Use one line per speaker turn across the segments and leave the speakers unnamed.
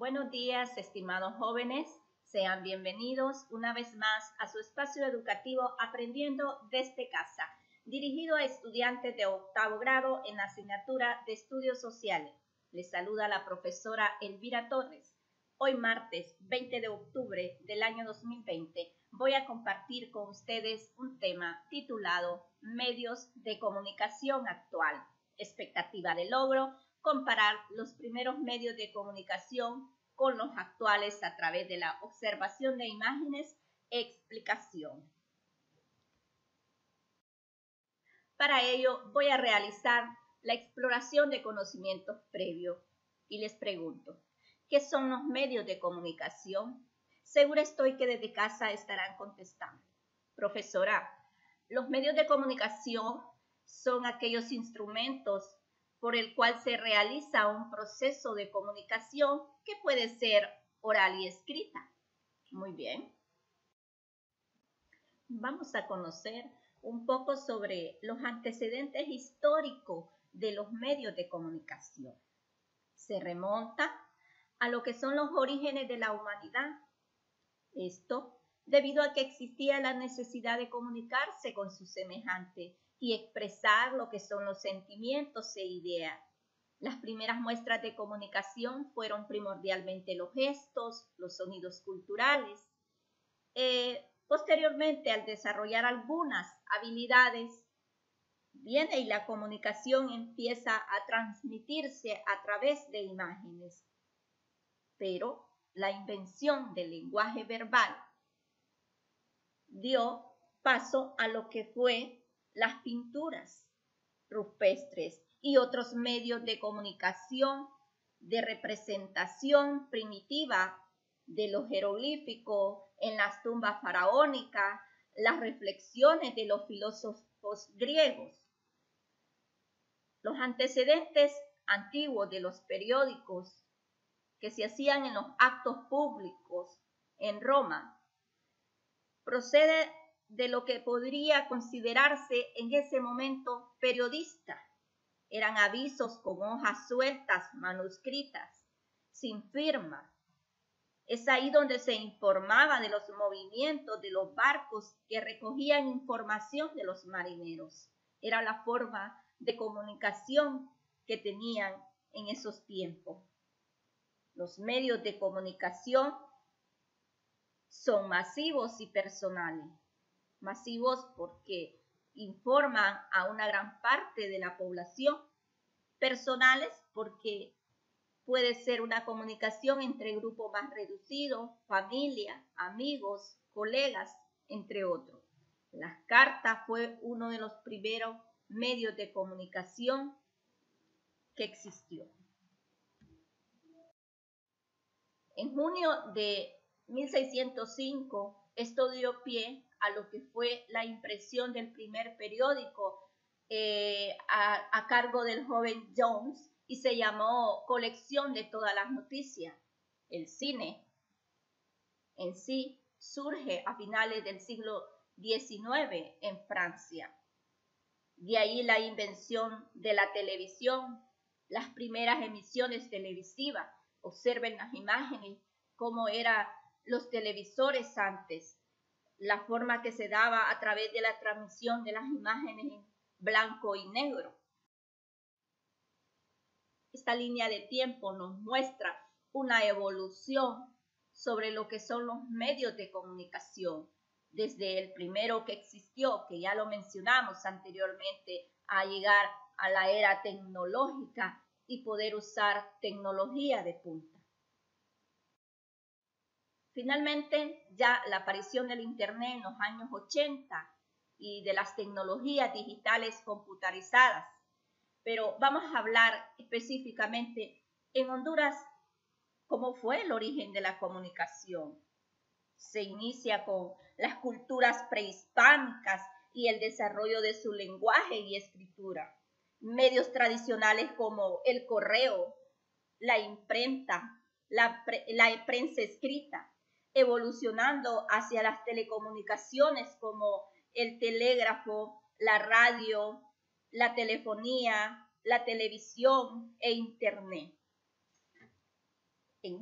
Buenos días, estimados jóvenes. Sean bienvenidos una vez más a su espacio educativo Aprendiendo desde casa, dirigido a estudiantes de octavo grado en la asignatura de Estudios Sociales. Les saluda la profesora Elvira Torres. Hoy martes 20 de octubre del año 2020 voy a compartir con ustedes un tema titulado Medios de comunicación actual, expectativa de logro, comparar los primeros medios de comunicación con los actuales a través de la observación de imágenes, explicación. Para ello voy a realizar la exploración de conocimientos previos y les pregunto, ¿qué son los medios de comunicación? Seguro estoy que desde casa estarán contestando. Profesora, los medios de comunicación son aquellos instrumentos por el cual se realiza un proceso de comunicación que puede ser oral y escrita. Muy bien. Vamos a conocer un poco sobre los antecedentes históricos de los medios de comunicación. Se remonta a lo que son los orígenes de la humanidad. Esto debido a que existía la necesidad de comunicarse con sus semejantes y expresar lo que son los sentimientos e ideas. Las primeras muestras de comunicación fueron primordialmente los gestos, los sonidos culturales. Posteriormente, al desarrollar algunas habilidades, viene y la comunicación empieza a transmitirse a través de imágenes. Pero la invención del lenguaje verbal dio paso a lo que fue las pinturas rupestres y otros medios de comunicación de representación primitiva de los jeroglíficos en las tumbas faraónicas, las reflexiones de los filósofos griegos. Los antecedentes antiguos de los periódicos que se hacían en los actos públicos en Roma procede de lo que podría considerarse en ese momento periodista. Eran avisos con hojas sueltas, manuscritas, sin firma. Es ahí donde se informaba de los movimientos de los barcos que recogían información de los marineros. Era la forma de comunicación que tenían en esos tiempos. Los medios de comunicación son masivos y personales. Masivos porque informan a una gran parte de la población. Personales porque puede ser una comunicación entre grupos más reducidos, familia, amigos, colegas, entre otros. Las cartas fue uno de los primeros medios de comunicación que existió. En junio de 1605, esto dio pie a lo que fue la impresión del primer periódico a cargo del joven Jones y se llamó Colección de todas las noticias. El cine en sí surge a finales del siglo XIX en Francia. De ahí la invención de la televisión, las primeras emisiones televisivas. Observen las imágenes, cómo eran los televisores antes, la forma que se daba a través de la transmisión de las imágenes en blanco y negro. Esta línea de tiempo nos muestra una evolución sobre lo que son los medios de comunicación, desde el primero que existió, que ya lo mencionamos anteriormente, a llegar a la era tecnológica y poder usar tecnología de punta. Finalmente, ya la aparición del Internet en los años 80 y de las tecnologías digitales computarizadas. Pero vamos a hablar específicamente en Honduras, cómo fue el origen de la comunicación. Se inicia con las culturas prehispánicas y el desarrollo de su lenguaje y escritura. Medios tradicionales como el correo, la imprenta, la prensa escrita, evolucionando hacia las telecomunicaciones como el telégrafo, la radio, la telefonía, la televisión e internet. En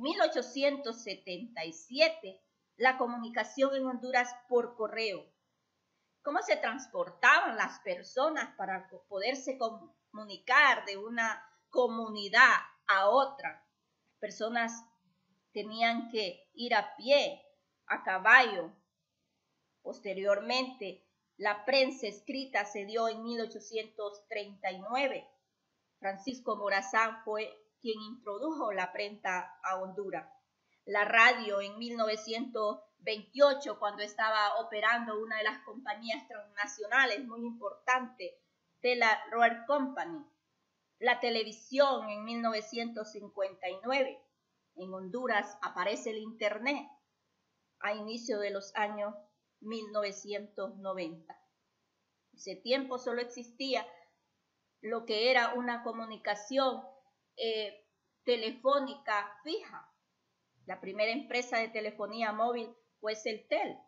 1877, la comunicación en Honduras por correo. ¿Cómo se transportaban las personas para poderse comunicar de una comunidad a otra? Las personas tenían que ir a pie, a caballo. Posteriormente, la prensa escrita se dio en 1839. Francisco Morazán fue quien introdujo la prensa a Honduras. La radio en 1928, cuando estaba operando una de las compañías transnacionales muy importantes de la Royal Company. La televisión en 1959. En Honduras aparece el Internet a inicio de los años 1990. Ese tiempo solo existía lo que era una comunicación telefónica fija. La primera empresa de telefonía móvil fue Celtel.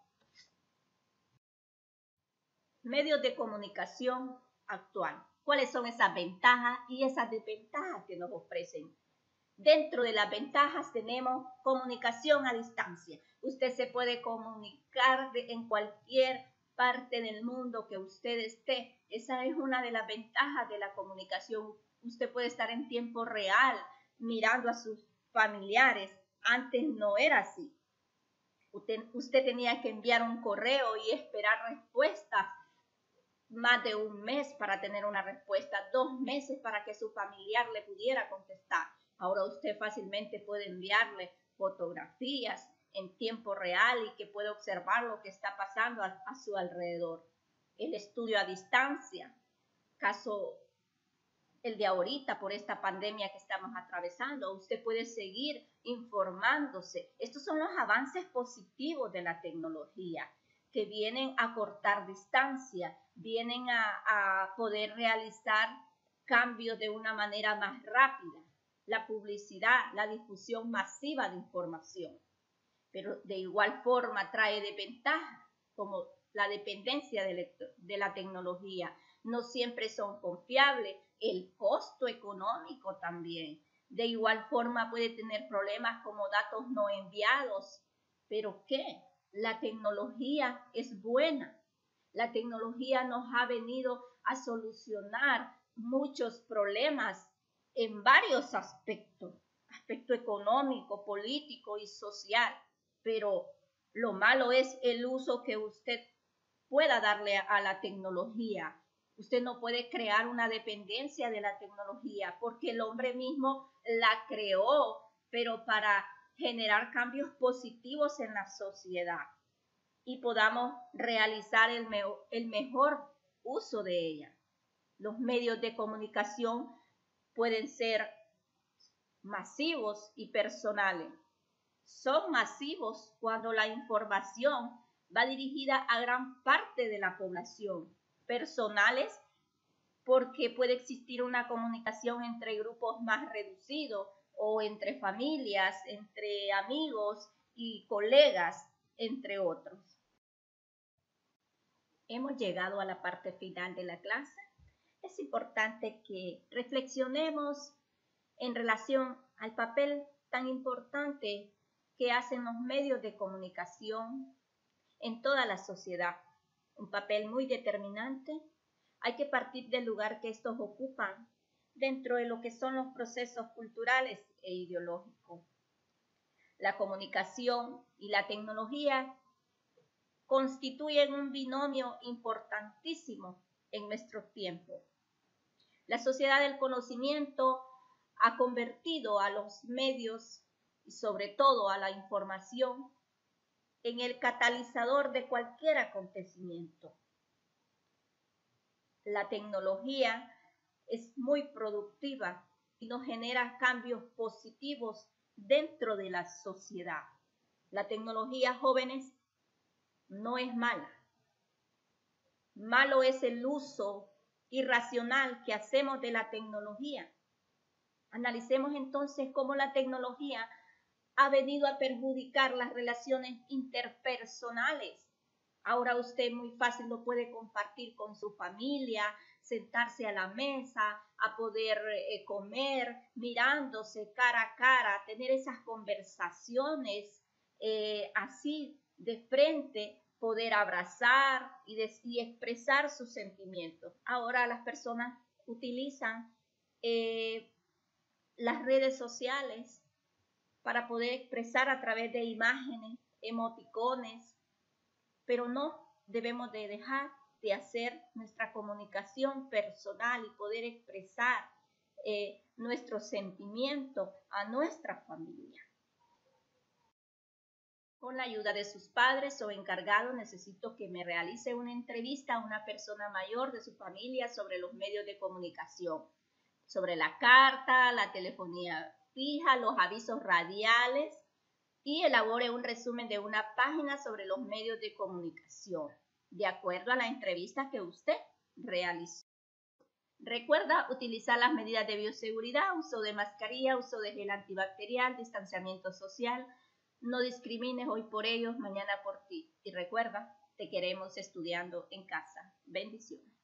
Medios de comunicación actual. ¿Cuáles son esas ventajas y esas desventajas que nos ofrecen? Dentro de las ventajas tenemos comunicación a distancia. Usted se puede comunicar en cualquier parte del mundo que usted esté. Esa es una de las ventajas de la comunicación. Usted puede estar en tiempo real mirando a sus familiares. Antes no era así. Usted tenía que enviar un correo y esperar respuestas más de un mes para tener una respuesta, 2 meses para que su familiar le pudiera contestar. Ahora usted fácilmente puede enviarle fotografías en tiempo real y que puede observar lo que está pasando a su alrededor. El estudio a distancia, caso el de ahorita por esta pandemia que estamos atravesando, usted puede seguir informándose. Estos son los avances positivos de la tecnología, que vienen a cortar distancia, vienen a poder realizar cambios de una manera más rápida. La publicidad, la difusión masiva de información. Pero de igual forma trae desventajas, como la dependencia de la tecnología. No siempre son confiables, el costo económico también. De igual forma puede tener problemas como datos no enviados. ¿Pero qué? La tecnología es buena. La tecnología nos ha venido a solucionar muchos problemas en varios aspectos, aspecto económico, político y social, pero lo malo es el uso que usted pueda darle a la tecnología. Usted no puede crear una dependencia de la tecnología porque el hombre mismo la creó, pero para generar cambios positivos en la sociedad y podamos realizar el mejor uso de ella. Los medios de comunicación pueden ser masivos y personales. Son masivos cuando la información va dirigida a gran parte de la población. Personales porque puede existir una comunicación entre grupos más reducidos o entre familias, entre amigos y colegas, entre otros. Hemos llegado a la parte final de la clase. Es importante que reflexionemos en relación al papel tan importante que hacen los medios de comunicación en toda la sociedad. Un papel muy determinante. Hay que partir del lugar que estos ocupan dentro de lo que son los procesos culturales e ideológicos. La comunicación y la tecnología constituyen un binomio importantísimo en nuestro tiempo. La sociedad del conocimiento ha convertido a los medios y sobre todo a la información en el catalizador de cualquier acontecimiento. La tecnología es muy productiva y nos genera cambios positivos dentro de la sociedad. La tecnología, jóvenes, no es mala. Malo es el uso irracional que hacemos de la tecnología. Analicemos entonces cómo la tecnología ha venido a perjudicar las relaciones interpersonales. Ahora usted muy fácil lo puede compartir con su familia, sentarse a la mesa, a poder comer, mirándose cara a cara, tener esas conversaciones así de frente, poder abrazar y expresar sus sentimientos. Ahora las personas utilizan las redes sociales para poder expresar a través de imágenes, emoticones, pero no debemos de dejar de hacer nuestra comunicación personal y poder expresar nuestro sentimiento a nuestra familia. Con la ayuda de sus padres o encargados, necesito que me realice una entrevista a una persona mayor de su familia sobre los medios de comunicación, sobre la carta, la telefonía fija, los avisos radiales y elabore un resumen de una página sobre los medios de comunicación, de acuerdo a la entrevista que usted realizó. Recuerda utilizar las medidas de bioseguridad, uso de mascarilla, uso de gel antibacterial, distanciamiento social. No discrimines hoy por ellos, mañana por ti. Y recuerda, te queremos estudiando en casa. Bendiciones.